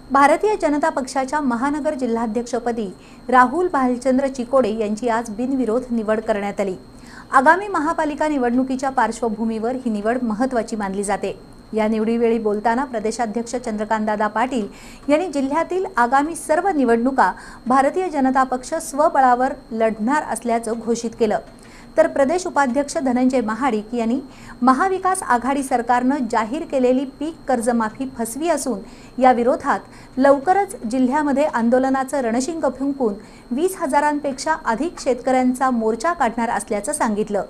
भारतीय जनता पक्षाच्या महानगर जिल्हाध्यक्षपदी राहुल भालचंद्र चिकोडे यांची आज बिनविरोध निवड करण्यात आली। आगामी महापालिका निवडणुकीच्या पार्श्वभूमीवर ही निवड महत्त्वाची मानली जाते। या निवडीवेळी बोलताना प्रदेशाध्यक्ष चंद्रकांतदादा पाटील यांनी जिल्ह्यातील आगामी सर्व निवडणुका भारतीय जनता पक्ष स्वबळावर लढणार असल्याचं घोषित केलं। तर प्रदेश उपाध्यक्ष धनंजय महाडिक यांनी महाविकास आघाडी सरकारनं जाहीर केलेली पीक कर्जमाफी फसवी असून या विरोधात लवकरच जिल्ह्यामध्ये आंदोलनाचं रणशिंग फुंकून 20,000पेक्षा अधिक शेतकऱ्यांचा मोर्चा काढणार असल्याचं सांगितलं।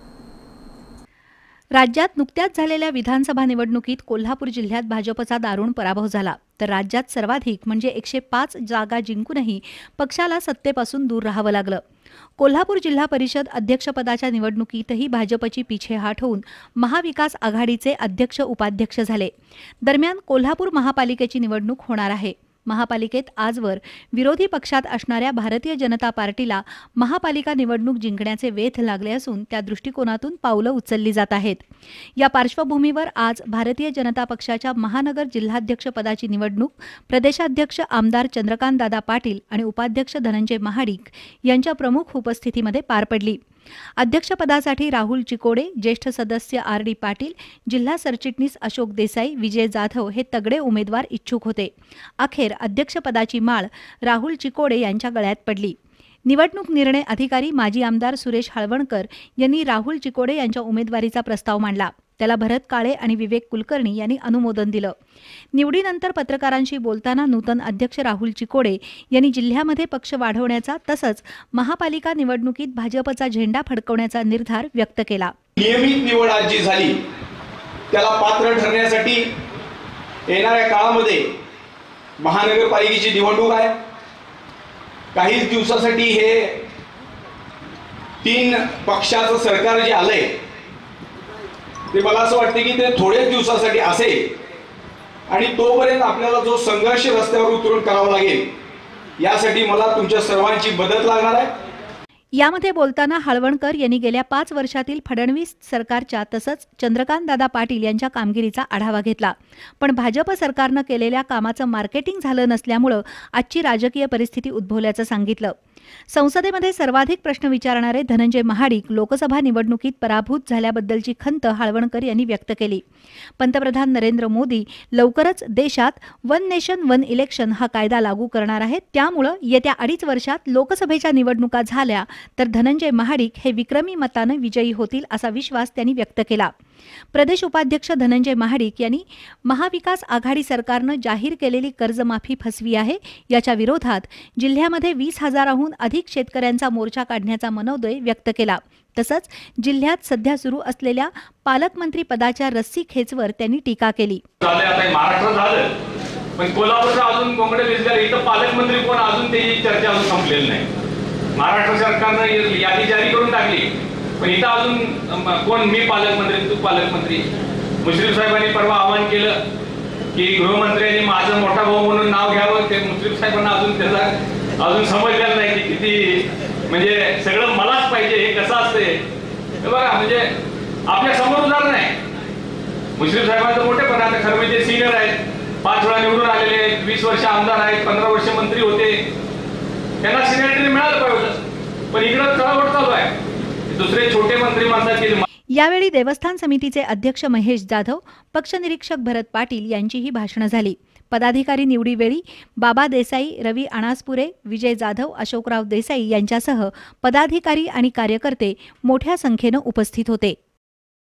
राज्यात नुकत्याच झालेल्या विधानसभा निवडणुकीत कोल्हापूर जिल्ह्यात भाजपचा दारुण पराभव झाला, तर राज्यात सर्वाधिक म्हणजे 105 जागा जिंकूनही पक्षाला सत्तेपासून दूर राहावं लागलं। कोल्हापूर जिल्हा परिषद अध्यक्षपदाच्या निवडणुकीतही भाजपची पिछेहाट होऊन महाविकास आघाडीचे अध्यक्ष उपाध्यक्ष झाले। दरम्यान कोल्हापूर महापालिकेची निवडणूक होणार आहे। महापालिकेत आजवर विरोधी पक्षात असणाऱ्या भारतीय जनता पार्टीला महापालिका निवडणूक जिंकण्याचे वेध लागले असून त्या दृष्टिकोनातून पावलं उचलली जात आहेत। या पार्श्वभूमीवर आज भारतीय जनता पक्षाच्या महानगर जिल्हाध्यक्ष पदाची निवडणूक प्रदेशाध्यक्ष आमदार चंद्रकांतदादा पाटील आणि उपाध्यक्ष धनंजय महाडिक यांच्या प्रमुख उपस्थितीमध्ये पार पडली। अध्यक्षपदासाठी राहुल चिकोडे, ज्येष्ठ सदस्य आर.डी. पाटील, जिल्हा सरचिटणीस अशोक देसाई, विजय जाधव हे तगडे उमेदवार इच्छुक होते। अखेर अध्यक्षपदाची माळ राहुल चिकोडे यांच्या गळ्यात पडली। निवडणूक निर्णय अधिकारी माजी आमदार सुरेश हळवणकर यांनी राहुल चिकोडे यांच्या उमेदवारीचा प्रस्ताव मांडला। त्याला भरत काळे आणि विवेक कुलकर्णी यांनी अनुमोदन दिलं। निवडीनंतर पत्रकारांशी बोलताना नूतन अध्यक्ष राहुल चिकोडे यांनी जिल्ह्यामध्ये पक्ष वाढवण्याचा तसंच महापालिका निवडणुकीत भाजपचा झेंडा फडकवण्याचा निर्धार व्यक्त केला। नियमित निवड आज जी झाली त्याला पात्र ठरण्यासाठी येणाऱ्या काळामध्ये महानगरपालिकेची निवडणूक आहे। काही दिवसासाठी हे 3 पक्षाचं सरकार जे आलंय ते मला असं वाटतं की ते थोड्याच दिवसासाठी असेल आणि तोपर्यंत आपल्याला जो संघर्ष रस्त्यावर उतरून करावा लागेल यासाठी मला तुमच्या सर्वांची मदत लागणार आहे। यामध्ये बोलताना हळवणकर यांनी गेल्या 5 वर्षातील फडणवीस सरकारच्या तसंच चंद्रकांतदादा पाटील यांच्या कामगिरीचा आढावा घेतला। पण भाजप सरकारनं केलेल्या कामाचं मार्केटिंग झालं नसल्यामुळे आजची राजकीय परिस्थिती उद्भवल्याचं सांगितलं। संसदेमध्ये सर्वाधिक प्रश्न विचारणारे धनंजय महाडिक लोकसभा निवडणुकीत पराभूत झाल्याबद्दलची खंत हळवणकर यांनी व्यक्त केली। पंतप्रधान नरेंद्र मोदी लवकरच देशात वन नेशन वन इलेक्शन हा कायदा लागू करणार आहेत, त्यामुळे येत्या 2.5 वर्षात लोकसभेच्या निवडणुका झाल्या तर धनंजय महाडिक हे विक्रमी मताने विजयी होतील असा विश्वास त्यांनी व्यक्त केला। प्रदेश उपाध्यक्ष धनंजय महाडिक यांनी महाविकास आघाडी सरकारनं जाहीर केलेली कर्जमाफी फसवी आहे, याच्या विरोधात जिल्ह्यामध्ये 20,000हून अधिक शेतकऱ्यांचा मोर्चा काढण्याचा मनोदय व्यक्त केला। तसंच जिल्ह्यात सध्या सुरू असलेल्या पालकमंत्री पदाच्या रस्सी खेचवर त्यांनी टीका केली। महाराष्ट्र झालं पण कोल्हापूरचा अजून कोंबडे विजगार इथं पालकमंत्री कोण अजून त्याची चर्चा अजून संपलेली नाही। महाराष्ट्र सरकारनं यादी जारी करून टाकली पण इथं अजून कोण मी पालकमंत्री तू पालकमंत्री। मुश्रीफ साहेबांनी परवा आवाहन केलं की गृहमंत्र्यांनी माझं मोठा भाऊ म्हणून नाव घ्यावं, ते मुश्रीफ साहेबांना अजून समजलेलं नाही की किती म्हणजे सगळं मलाच पाहिजे हे कसं असते बघा। म्हणजे आपल्या समोर उदाहरण आहे मुश्रीफ साहेबांचं मोठेपण आता खरं म्हणजे सिनियर आहेत, 5 वेळा निवडून आलेले आहेत, 20 वर्ष आमदार आहेत, 15 वर्ष मंत्री होते, त्यांना सिनियरिटी मिळालं पाहिजे पण इकडं चढाओढ चालू आहे। दुसरे छोटे मंत्री म्हणतात की यावेळी देवस्थान समितीचे अध्यक्ष महेश जाधव, पक्षनिरीक्षक भरत पाटील यांचीही भाषणं झाली। पदाधिकारी निवडीवेळी बाबा देसाई, रवी अणासपुरे, विजय जाधव, अशोकराव देसाई यांच्यासह पदाधिकारी आणि कार्यकर्ते मोठ्या संख्येने उपस्थित होते।